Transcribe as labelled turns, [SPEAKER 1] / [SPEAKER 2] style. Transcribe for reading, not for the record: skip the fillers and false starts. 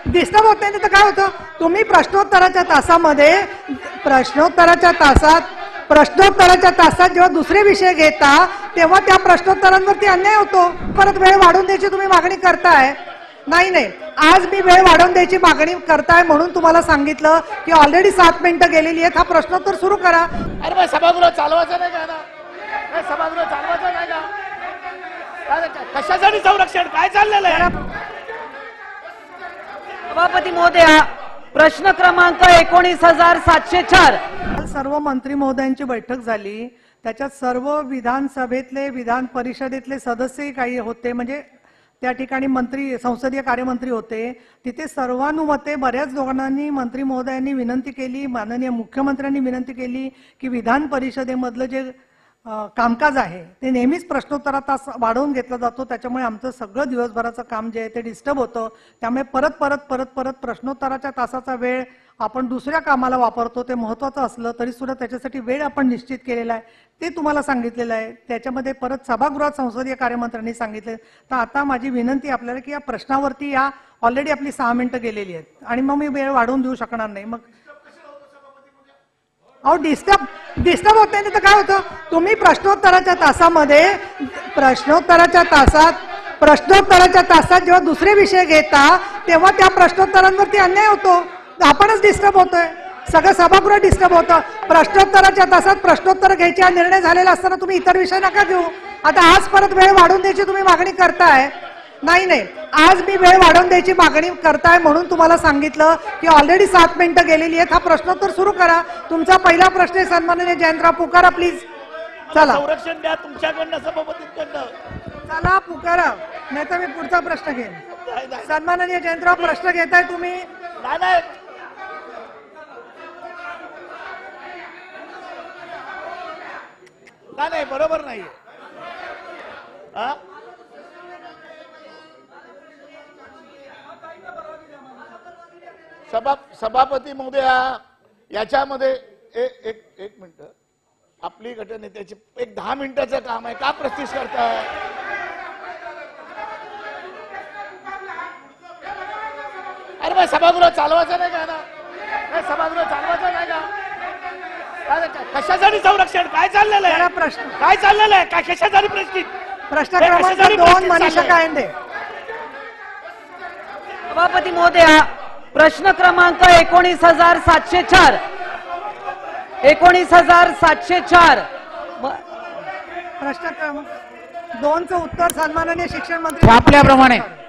[SPEAKER 1] Disturb होत नाही तर काय होतं, तुम्ही प्रश्नोत्तराच्या तासात जेव्हा दुसरे विषय घेता तेव्हा त्या प्रश्नोत्तरांवरती अन्याय होतो. परत वेळ वाढवून द्यायची तुम्ही मागणी करताय. नाही, आज मी वेळ वाढवून द्यायची मागणी करताय म्हणून तुम्हाला सांगितलं की ऑलरेडी 7 मिनिटं गेलेली आहेत, हा प्रश्नोत्तर सुरू करा.
[SPEAKER 2] अरे मग सभागृह चालवायचं नाही का ना? सभागृह चालवायचं नाही का? कशासाठी संरक्षण काय चाललेलं आहे?
[SPEAKER 3] सभापती महोदया, प्रश्न क्रमांक 19,704.
[SPEAKER 1] सर्व मंत्री महोदयांची बैठक झाली, त्याच्यात सर्व विधानसभेतले विधान परिषदेतले सदस्यही काही होते, म्हणजे त्या ठिकाणी मंत्री संसदीय कार्यमंत्री होते. तिथे सर्वानुमते बऱ्याच लोकांनी मंत्री महोदयांनी विनंती केली, माननीय मुख्यमंत्र्यांनी विनंती केली की विधान परिषदेमधलं जे कामकाज आहे ते नेहमीच प्रश्नोत्तरात तास वाढवून घेतला जातो, त्याच्यामुळे आमचं सगळं दिवसभराचं काम जे आहे ते डिस्टर्ब होतं. त्यामुळे परत प्रश्नोत्तराच्या तासाचा वेळ आपण दुसऱ्या कामाला वापरतो. ते महत्त्वाचं असलं तरी सुद्धा त्याच्यासाठी वेळ आपण निश्चित केलेला आहे, ते तुम्हाला सांगितलेलं आहे. त्याच्यामध्ये परत सभागृहात संसदीय कार्यमंत्र्यांनी सांगितले. तर आता माझी विनंती आपल्याला की या प्रश्नावरती या ऑलरेडी आपली 6 मिनिटं गेलेली आहेत आणि मग मी वेळ वाढवून देऊ शकणार नाही. मग अहो डिस्टर्ब होत नाही तर काय होतं, तुम्ही प्रश्नोत्तराच्या तासात जेव्हा दुसरे विषय घेता तेव्हा त्या प्रश्नोत्तरांवरती अन्याय होतो. आपणच डिस्टर्ब होतोय, सगळं सभागृह डिस्टर्ब होतं. प्रश्नोत्तराच्या तासात प्रश्नोत्तर घ्यायचे हा निर्णय झालेला असताना तुम्ही इतर विषय नका घेऊ. आता आज परत वेळ वाढवून द्यायची तुम्ही मागणी करताय. नाही, आज मी वेळ वाढवून द्यायची मागणी करताय म्हणून तुम्हाला सांगितलं की ऑलरेडी 7 मिनिटं गेलेली आहेत, हा प्रश्नोत्तर सुरू करा. तुमचा पहिला प्रश्न आहे सन्माननीय जयंतराव, पुकारा प्लीज. चला
[SPEAKER 2] संरक्षण द्या तुमच्याकडनं, सभापतींकडनं.
[SPEAKER 1] चला पुकारा, नाही तर मी पुढचा प्रश्न घेईन. सन्माननीय जयंतराव, प्रश्न घेताय तुम्ही?
[SPEAKER 2] नाही, बरोबर नाही. सभापती महोदया, याच्यामध्ये एक मिनिट, आपली गटनेत्याची 10 मिनिटाचं काम आहे, का प्रस्तिष करताय? अरे मग सभागृह चालवायचं नाही का ना? सभागृह चालवायचं नाही का? कशासाठी संरक्षण काय चाललेलं आहे?
[SPEAKER 1] प्रश्न
[SPEAKER 2] काय चाललेलं आहे? काय कशासाठी
[SPEAKER 1] प्रश्न क्रमांक 2 मनीषा कायंदे.
[SPEAKER 3] सभापती महोदया, प्रश्न क्रमांक 19,704. 19,704.
[SPEAKER 1] प्रश्न क्रमांक 2चं उत्तर सन्माननीय शिक्षण मंत्री
[SPEAKER 4] आपल्याप्रमाणे